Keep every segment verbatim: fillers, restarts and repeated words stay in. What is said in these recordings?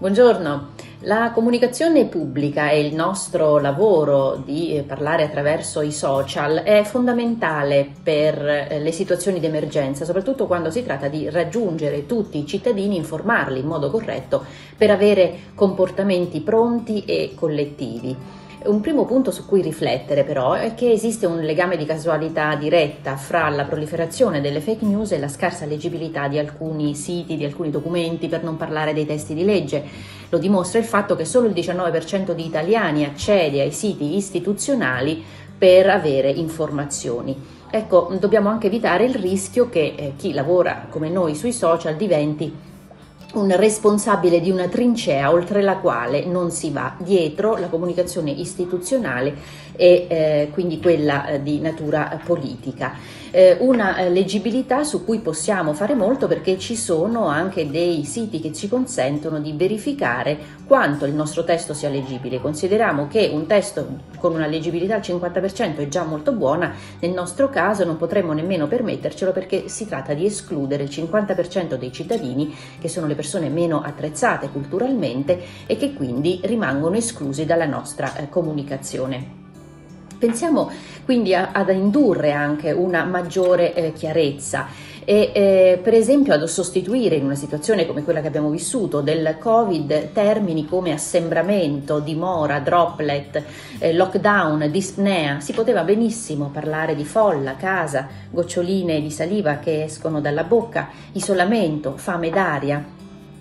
Buongiorno. La comunicazione pubblica e il nostro lavoro di parlare attraverso i social è fondamentale per le situazioni di emergenza, soprattutto quando si tratta di raggiungere tutti i cittadini, informarli in modo corretto per avere comportamenti pronti e collettivi. Un primo punto su cui riflettere però è che esiste un legame di casualità diretta fra la proliferazione delle fake news e la scarsa leggibilità di alcuni siti, di alcuni documenti, per non parlare dei testi di legge. Lo dimostra il fatto che solo il diciannove per cento di italiani accede ai siti istituzionali per avere informazioni. Ecco, dobbiamo anche evitare il rischio che eh, chi lavora come noi sui social diventi un responsabile di una trincea oltre la quale non si va, dietro la comunicazione istituzionale e eh, quindi quella eh, di natura politica. Eh, una eh, leggibilità su cui possiamo fare molto, perché ci sono anche dei siti che ci consentono di verificare quanto il nostro testo sia leggibile. Consideriamo che un testo con una leggibilità al cinquanta per cento è già molto buona, nel nostro caso non potremmo nemmeno permettercelo, perché si tratta di escludere il cinquanta per cento dei cittadini, che sono le persone meno attrezzate culturalmente e che quindi rimangono esclusi dalla nostra eh, comunicazione. Pensiamo quindi a, ad indurre anche una maggiore eh, chiarezza e eh, per esempio ad sostituire, in una situazione come quella che abbiamo vissuto del Covid, termini come assembramento, dimora, droplet, eh, lockdown, dispnea. Si poteva benissimo parlare di folla, casa, goccioline di saliva che escono dalla bocca, isolamento, fame d'aria.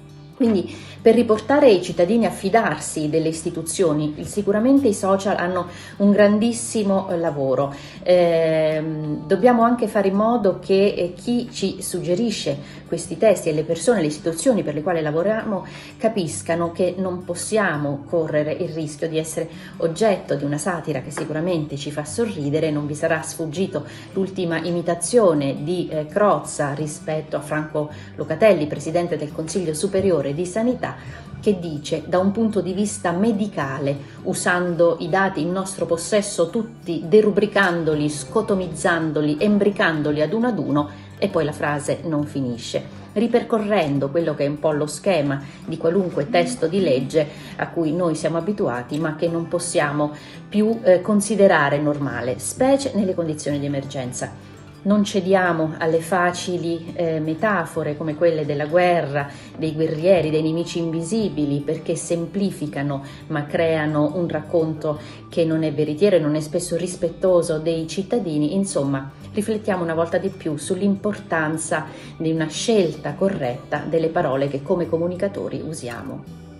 Quindi per riportare i cittadini a fidarsi delle istituzioni, sicuramente i social hanno un grandissimo lavoro. Eh, dobbiamo anche fare in modo che eh, chi ci suggerisce questi testi e le persone, le istituzioni per le quali lavoriamo capiscano che non possiamo correre il rischio di essere oggetto di una satira che sicuramente ci fa sorridere. Non vi sarà sfuggito l'ultima imitazione di eh, Crozza rispetto a Franco Locatelli, presidente del Consiglio Superiore di Sanità, che dice: da un punto di vista medicale, usando i dati in nostro possesso tutti, derubricandoli, scotomizzandoli, embricandoli ad uno ad uno, e poi la frase non finisce, ripercorrendo quello che è un po' lo schema di qualunque testo di legge a cui noi siamo abituati, ma che non possiamo più eh, considerare normale, specie nelle condizioni di emergenza. Non cediamo alle facili eh, metafore come quelle della guerra, dei guerrieri, dei nemici invisibili, perché semplificano ma creano un racconto che non è veritiero e non è spesso rispettoso dei cittadini. Insomma, riflettiamo una volta di più sull'importanza di una scelta corretta delle parole che come comunicatori usiamo.